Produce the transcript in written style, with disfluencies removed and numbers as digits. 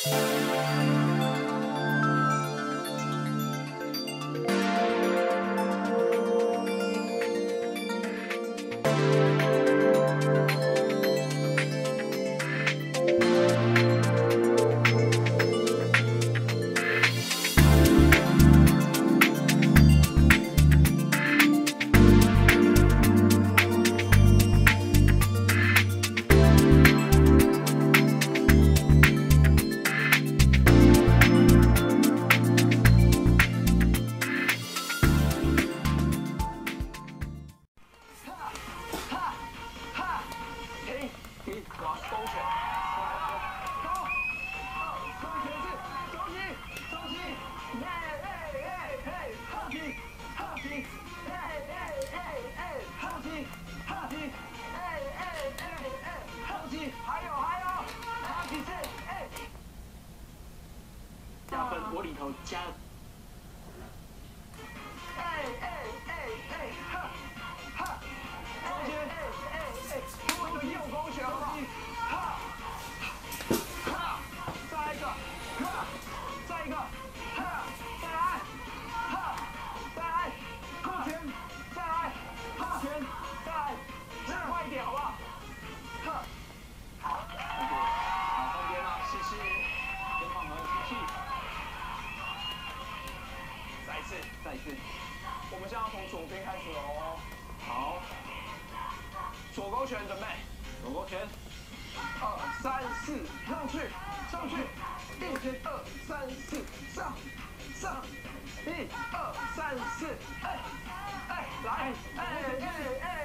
我里头加。中间，多一个右勾拳，好不好？再一个，再一个，再来，再来，扣拳，再来，拳，再来，快一点，好不好？好，后边啊，吸气，肩膀和吸气。 再一次，我们现在要从左边开始哦。好，左勾拳准备，左勾拳，2、3、4，上去，上去，1、2、3、4，上，1、2、3、4，来，